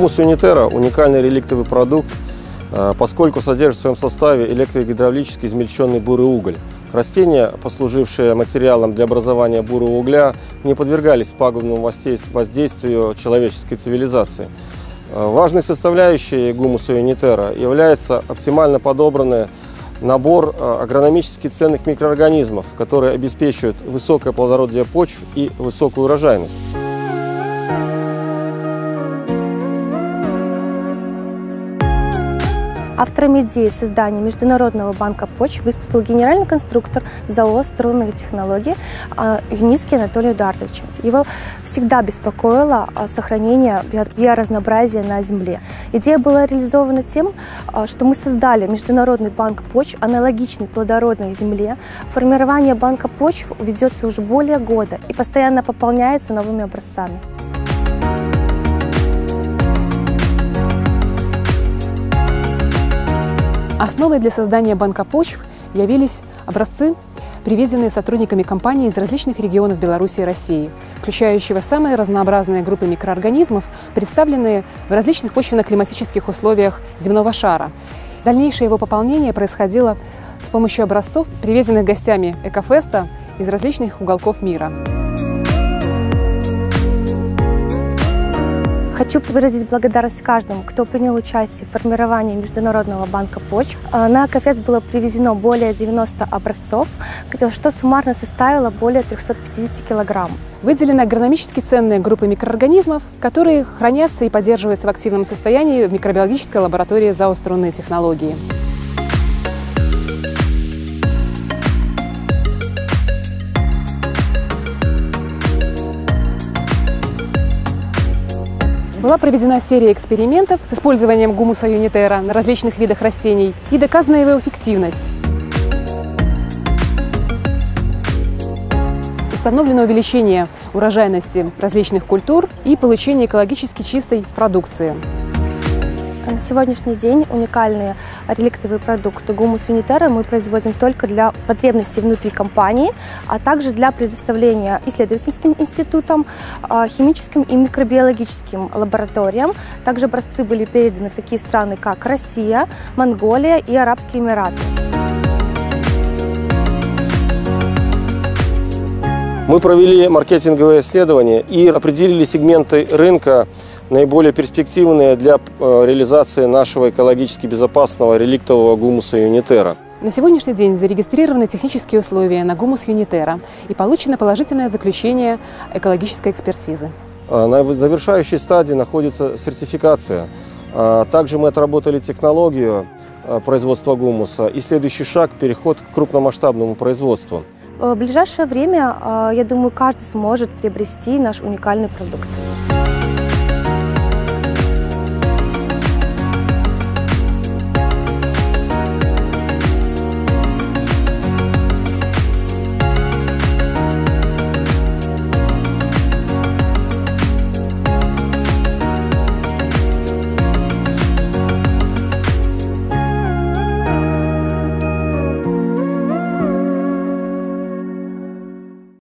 Гумус Юнитера – уникальный реликтовый продукт, поскольку содержит в своем составе электрогидравлически измельченный бурый уголь. Растения, послужившие материалом для образования бурого угля, не подвергались пагубному воздействию человеческой цивилизации. Важной составляющей гумуса Юнитера является оптимально подобранный набор агрономически ценных микроорганизмов, которые обеспечивают высокое плодородие почв и высокую урожайность. Автором идеи создания Международного банка почв выступил генеральный конструктор ЗАО «Струнные технологии» Юницкий Анатолий Эдуардович. Его всегда беспокоило сохранение биоразнообразия на Земле. Идея была реализована тем, что мы создали Международный банк почв, аналогичный плодородной Земле. Формирование банка почв ведется уже более года и постоянно пополняется новыми образцами. Основой для создания банка почв явились образцы, привезенные сотрудниками компании из различных регионов Беларуси и России, включающего самые разнообразные группы микроорганизмов, представленные в различных почвенно-климатических условиях земного шара. Дальнейшее его пополнение происходило с помощью образцов, привезенных гостями Экофеста из различных уголков мира. Хочу выразить благодарность каждому, кто принял участие в формировании Международного банка почв. На Экофест было привезено более 90 образцов, что суммарно составило более 350 килограмм. Выделены агрономически ценные группы микроорганизмов, которые хранятся и поддерживаются в активном состоянии в микробиологической лаборатории ЗАО «Струнные технологии». Была проведена серия экспериментов с использованием гумуса Юнитера на различных видах растений и доказана его эффективность. Установлено увеличение урожайности различных культур и получение экологически чистой продукции. На сегодняшний день уникальные реликтовые продукты гумус Юнитера мы производим только для потребностей внутри компании, а также для предоставления исследовательским институтам, химическим и микробиологическим лабораториям. Также образцы были переданы в такие страны, как Россия, Монголия и Арабские Эмираты. Мы провели маркетинговое исследование и определили сегменты рынка, наиболее перспективные для реализации нашего экологически безопасного реликтового гумуса Юнитера. На сегодняшний день зарегистрированы технические условия на гумус Юнитера и получено положительное заключение экологической экспертизы. На завершающей стадии находится сертификация. Также мы отработали технологию производства гумуса, и следующий шаг – переход к крупномасштабному производству. В ближайшее время, я думаю, каждый сможет приобрести наш уникальный продукт.